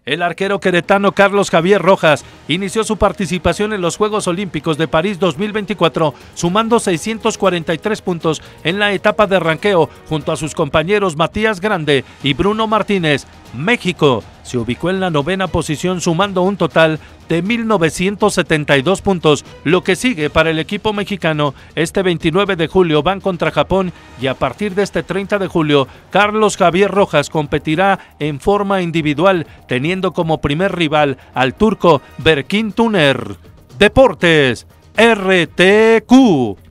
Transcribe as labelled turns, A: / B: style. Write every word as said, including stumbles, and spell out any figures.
A: El arquero queretano Carlos Javier Rojas inició su participación en los Juegos Olímpicos de París dos mil veinticuatro sumando seiscientos cuarenta y tres puntos en la etapa de ranqueo junto a sus compañeros Matías Grande y Bruno Martínez. México se ubicó en la novena posición sumando un total de mil novecientos setenta y dos puntos. Lo que sigue para el equipo mexicano, este veintinueve de julio van contra Japón y a partir de este treinta de julio, Carlos Javier Rojas competirá en forma individual, teniendo como primer rival al turco Berkin Tuner. Deportes R T Q.